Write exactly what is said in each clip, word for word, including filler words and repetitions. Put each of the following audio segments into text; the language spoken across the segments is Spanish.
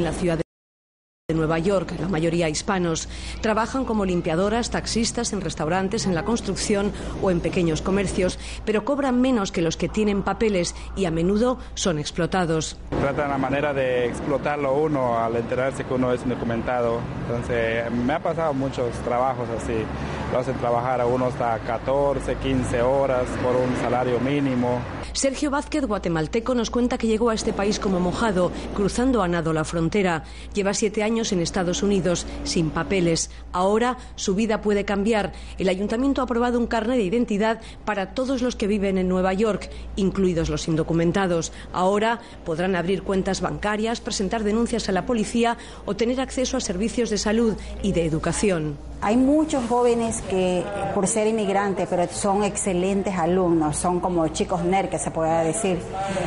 la ciudad de Nueva York, la mayoría hispanos. Trabajan como limpiadoras, taxistas, en restaurantes, en la construcción o en pequeños comercios, pero cobran menos que los que tienen papeles y a menudo son explotados. Tratan la manera de explotarlo uno al enterarse que uno es indocumentado. Entonces, me ha pasado muchos trabajos así. Lo hacen trabajar a uno hasta catorce, quince horas por un salario mínimo. Sergio Vázquez, guatemalteco, nos cuenta que llegó a este país como mojado, cruzando a nado la frontera. Lleva siete años en Estados Unidos, sin papeles. Ahora su vida puede cambiar. El ayuntamiento ha aprobado un carnet de identidad para todos los que viven en Nueva York, incluidos los indocumentados. Ahora podrán abrir cuentas bancarias, presentar denuncias a la policía o tener acceso a servicios de salud y de educación. Hay muchos jóvenes que, por ser inmigrantes, pero son excelentes alumnos, son como chicos nerd, que se pueda decir,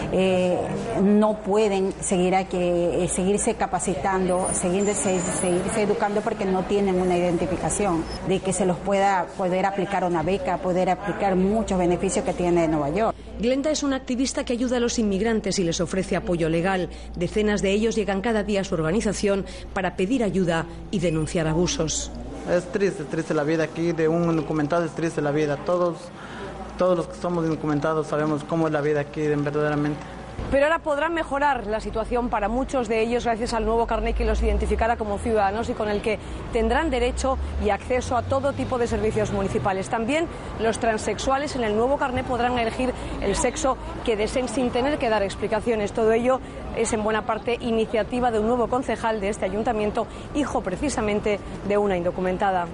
eh, no pueden seguir aquí, eh, seguirse capacitando, seguirse, seguirse educando porque no tienen una identificación de que se los pueda poder aplicar una beca, poder aplicar muchos beneficios que tiene Nueva York. Glenda es una activista que ayuda a los inmigrantes y les ofrece apoyo legal. Decenas de ellos llegan cada día a su organización para pedir ayuda y denunciar abusos. Es triste, es triste la vida aquí de un indocumentado, es triste la vida. Todos, todos los que somos indocumentados sabemos cómo es la vida aquí verdaderamente. Pero ahora podrán mejorar la situación para muchos de ellos gracias al nuevo carnet que los identificará como ciudadanos y con el que tendrán derecho y acceso a todo tipo de servicios municipales. También los transexuales en el nuevo carnet podrán elegir el sexo que deseen sin tener que dar explicaciones. Todo ello es en buena parte iniciativa de un nuevo concejal de este ayuntamiento, hijo precisamente de una indocumentada.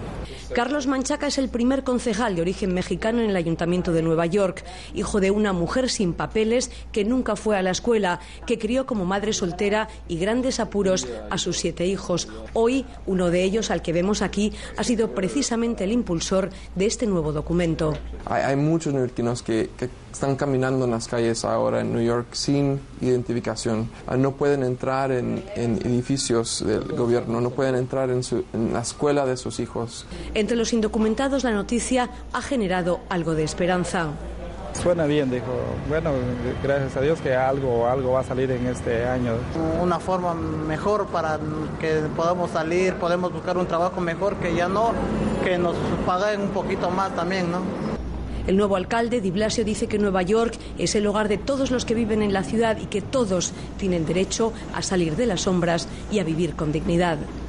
Carlos Manchaca es el primer concejal de origen mexicano en el Ayuntamiento de Nueva York, hijo de una mujer sin papeles que nunca fue a la escuela, que crió como madre soltera y grandes apuros a sus siete hijos. Hoy, uno de ellos, al que vemos aquí, ha sido precisamente el impulsor de este nuevo documento. Hay, hay muchos neoyorquinos que, que están caminando en las calles ahora en New York sin identificación. No pueden entrar en, en edificios del gobierno, no pueden entrar en, su, en la escuela de sus hijos. Entre los indocumentados la noticia ha generado algo de esperanza. Suena bien, dijo. Bueno, gracias a Dios que algo, algo va a salir en este año. Una forma mejor para que podamos salir, podemos buscar un trabajo mejor, que ya no, que nos paguen un poquito más también, ¿no? El nuevo alcalde, Di Blasio, dice que Nueva York es el hogar de todos los que viven en la ciudad y que todos tienen derecho a salir de las sombras y a vivir con dignidad.